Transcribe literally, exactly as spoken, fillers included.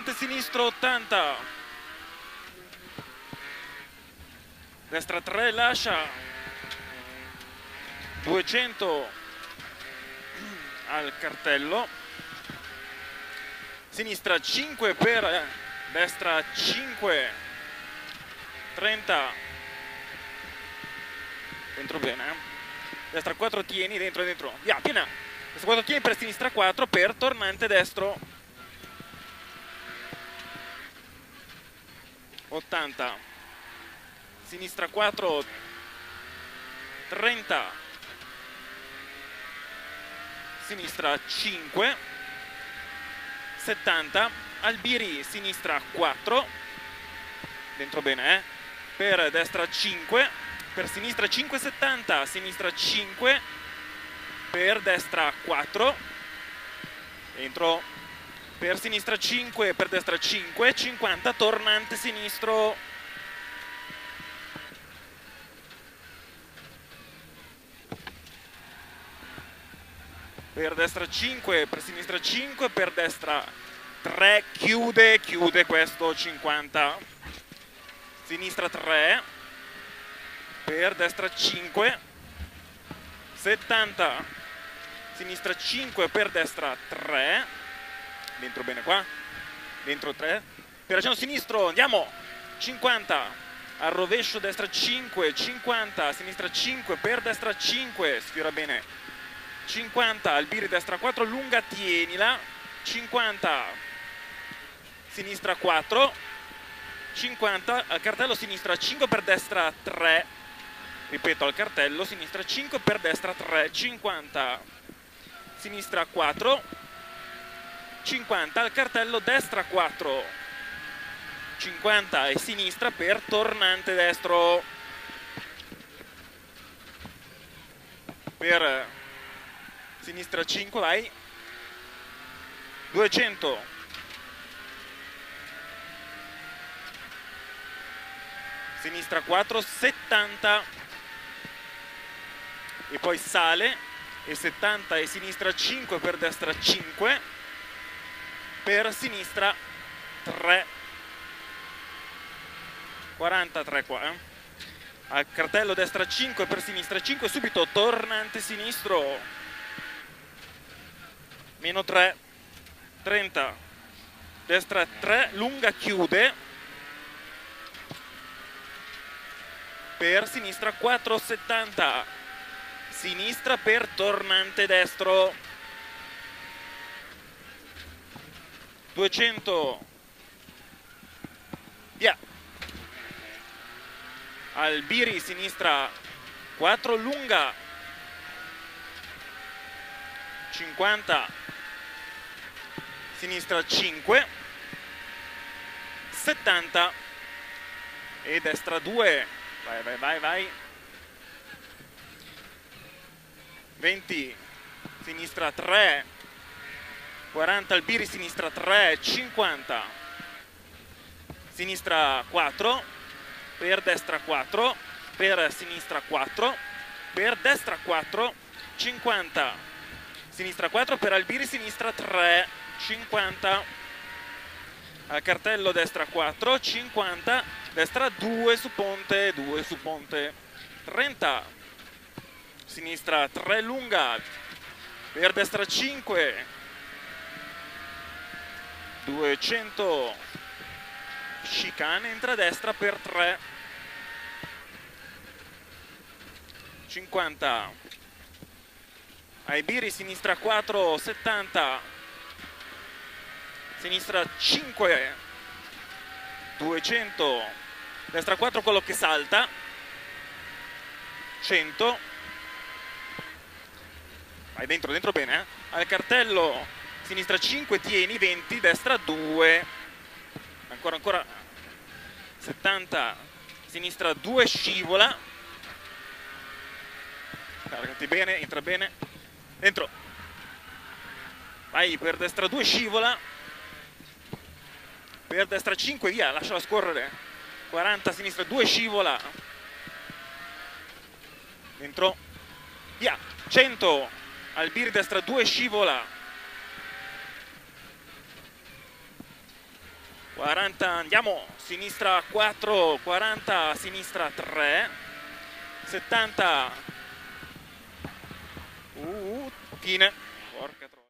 tornante sinistro ottanta, destra tre lascia, duecento al cartello, sinistra cinque per destra cinque, trenta, dentro bene, eh? Destra quattro tieni, dentro dentro, via, piena, destra quattro tieni per sinistra quattro per tornante destro, ottanta, sinistra quattro, trenta, sinistra cinque, settanta, Albiri sinistra quattro, dentro bene, eh? Per destra cinque, per sinistra cinque, settanta, sinistra cinque, per destra quattro, dentro, per sinistra cinque, per destra cinque, cinquanta, tornante sinistro, per destra cinque, per sinistra cinque, per destra tre, chiude, chiude questo cinquanta, sinistra tre, per destra cinque, settanta, sinistra cinque, per destra tre, dentro bene qua, dentro tre, per accento sinistro, andiamo, cinquanta, al rovescio destra cinque, cinquanta, sinistra cinque, per destra cinque, sfiora bene, cinquanta, Albiri destra quattro, lunga, tienila, cinquanta, sinistra quattro, cinquanta, al cartello sinistra cinque, per destra tre, ripeto al cartello, sinistra cinque, per destra tre, cinquanta, sinistra quattro, cinquanta, al cartello destra quattro, cinquanta e sinistra per tornante destro, per sinistra cinque, vai, duecento, sinistra quattro, settanta, e poi sale, e settanta e sinistra cinque, per destra cinque, per sinistra tre, quarantatré qua, eh? Al cartello destra cinque, per sinistra cinque, subito tornante sinistro, meno tre, trenta, destra tre, lunga, chiude, per sinistra quattro, settanta, sinistra per tornante destro, duecento, via, Albiri sinistra quattro, lunga, cinquanta, sinistra cinque, settanta e destra due, vai vai vai vai, venti, sinistra tre, quaranta, Albiri sinistra tre, cinquanta, sinistra quattro, per destra quattro, per sinistra quattro, per destra quattro, cinquanta, sinistra quattro, per Albiri sinistra tre, cinquanta, al cartello destra quattro, cinquanta, destra due su ponte, due su ponte, trenta, sinistra tre, lunga, per destra cinque, duecento, chicane, entra a destra per tre, cinquanta, Albiri sinistra quattro, settanta, sinistra cinque, duecento, destra quattro, quello che salta, cento, vai dentro, dentro bene, eh? Al cartello sinistra cinque, tieni, venti, destra due, ancora ancora, settanta, sinistra due, scivola, caricati bene, entra bene, dentro, vai per destra due, scivola, per destra cinque, via, lasciala scorrere, quaranta, sinistra due, scivola, dentro, via, cento, Albiri destra due, scivola, quaranta, andiamo, sinistra quattro, quaranta, sinistra tre, settanta, uh, fine, porca troia.